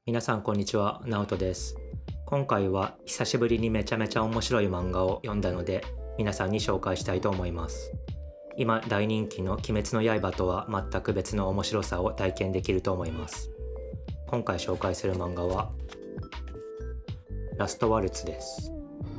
皆さんこんにちは、ナオトです。今回は久しぶりにめちゃめちゃ面白い漫画を読んだので、皆さんに紹介したいと思います。今大人気の鬼滅の刃とは全く別の面白さを体験できると思います。今回紹介する漫画はラストワルツです。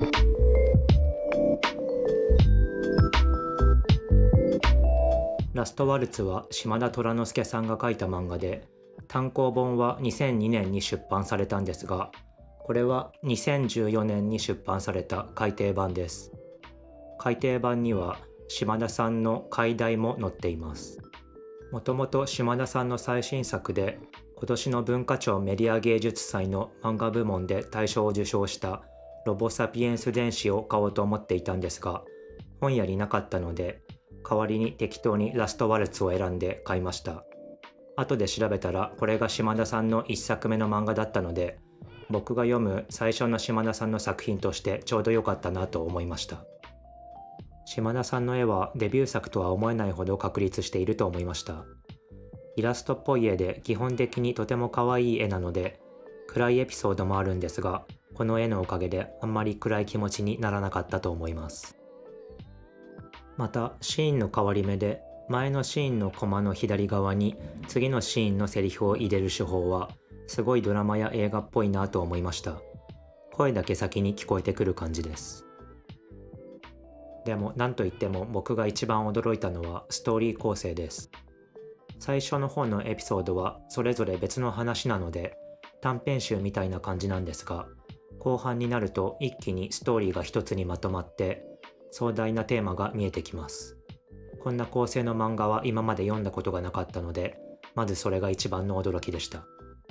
ラストワルツは島田虎之介さんが書いた漫画で、単行本は2002年に出版されたんですが、これは2014年に出版された改訂版です。改訂版には島田さんの解題も載っています。もともと島田さんの最新作で、今年の文化庁メディア芸術祭の漫画部門で大賞を受賞したロボサピエンス電子を買おうと思っていたんですが、本屋になかったので、代わりに適当にラストワルツを選んで買いました。後で調べたらこれが島田さんの1作目の漫画だったので、僕が読む最初の島田さんの作品としてちょうど良かったなと思いました。島田さんの絵はデビュー作とは思えないほど確立していると思いました。イラストっぽい絵で基本的にとても可愛い絵なので、暗いエピソードもあるんですが、この絵のおかげであんまり暗い気持ちにならなかったと思います。またシーンの変わり目で、前のシーンのコマの左側に次のシーンのセリフを入れる手法はすごいドラマや映画っぽいなと思いました。声だけ先に聞こえてくる感じです。でも何といっても僕が一番驚いたのはストーリー構成です。最初の方のエピソードはそれぞれ別の話なので短編集みたいな感じなんですが、後半になると一気にストーリーが一つにまとまって壮大なテーマが見えてきます。こんな構成の漫画は今まで読んだことがなかったので、まずそれが一番の驚きでした。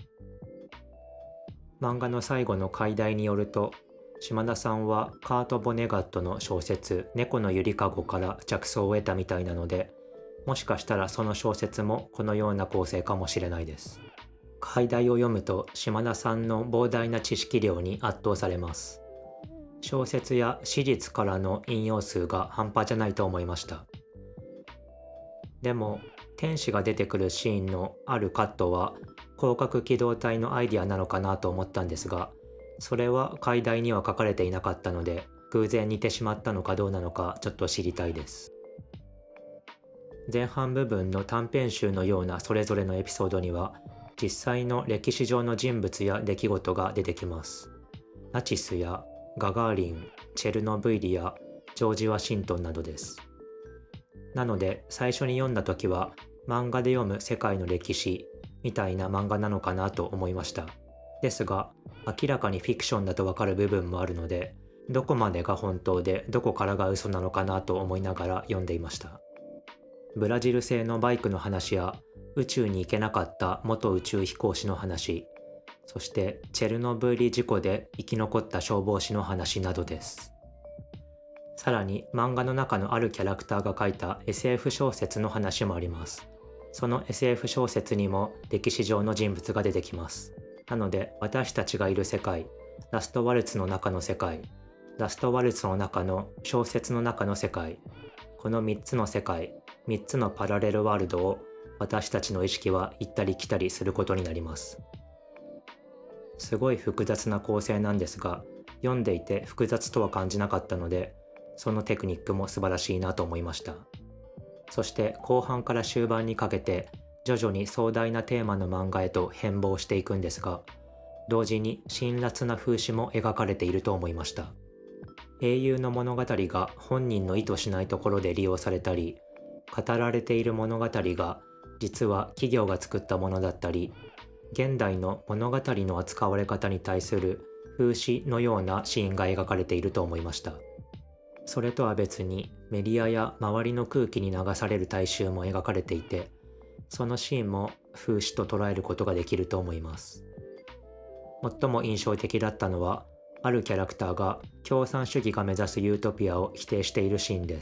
漫画の最後の解題によると、島田さんはカート・ボネガットの小説「猫のゆりかご」から着想を得たみたいなので、もしかしたらその小説もこのような構成かもしれないです。解題を読むと島田さんの膨大な知識量に圧倒されます。小説や史実からの引用数が半端じゃないと思いました。でも天使が出てくるシーンのあるカットは広角機動隊のアイディアなのかなと思ったんですが、それは解題には書かれていなかったので、偶然似てしまったのかどうなのかちょっと知りたいです。前半部分の短編集のようなそれぞれのエピソードには実際の歴史上の人物や出来事が出てきます。ナチスやガガーリン、チェルノブイリやジョージ・ワシントンなどです。なので最初に読んだ時は漫画で読む世界の歴史みたいな漫画なのかなと思いました。ですが明らかにフィクションだとわかる部分もあるので、どこまでが本当でどこからが嘘なのかなと思いながら読んでいました。ブラジル製のバイクの話や宇宙に行けなかった元宇宙飛行士の話、そしてチェルノブイリ事故で生き残った消防士の話などです。さらに漫画の中のあるキャラクターが書いた SF 小説の話もあります。その SF 小説にも歴史上の人物が出てきます。なので私たちがいる世界、ラストワルツの中の世界、ラストワルツの中の小説の中の世界、この3つの世界、3つのパラレルワールドを私たちの意識は行ったり来たりすることになります。すごい複雑な構成なんですが、読んでいて複雑とは感じなかったので、そのテクニックも素晴らしいなと思いました。そして後半から終盤にかけて徐々に壮大なテーマの漫画へと変貌していくんですが、同時に辛辣な風刺も描かれていると思いました。英雄の物語が本人の意図しないところで利用されたり、語られている物語が実は企業が作ったものだったり、現代の物語の扱われ方に対する風刺のようなシーンが描かれていると思いました。それとは別にメディアや周りの空気に流される大衆も描かれていて、そのシーンも風刺と捉えることができると思います。最も印象的だったのは、あるキャラクターが共産主義が目指すユートピアを否定しているシーンです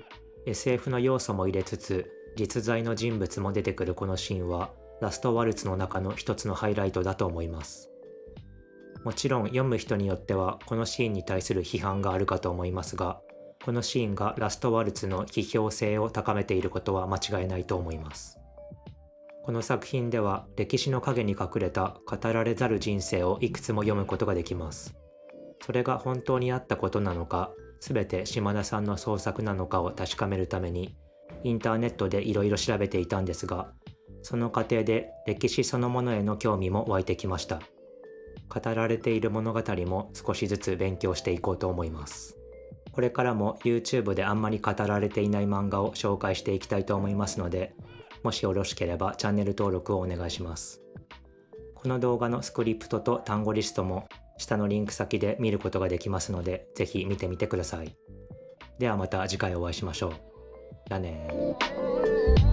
。SF の要素も入れつつ実在の人物も出てくるこのシーンはラストワルツの中の一つのハイライトだと思います。もちろん読む人によってはこのシーンに対する批判があるかと思いますが、このシーンがラストワルツの批評性を高めていることは間違いないと思います。 この作品では歴史の陰に隠れた語られざる人生をいくつも読むことができます。それが本当にあったことなのか、すべて島田さんの創作なのかを確かめるために、インターネットでいろいろ調べていたんですが、その過程で歴史そのものへの興味も湧いてきました。語られている物語も少しずつ勉強していこうと思います。これからも YouTube であんまり語られていない漫画を紹介していきたいと思いますので、もしよろしければチャンネル登録をお願いします。この動画のスクリプトと単語リストも下のリンク先で見ることができますので、ぜひ見てみてください。ではまた次回お会いしましょう。じゃあねー。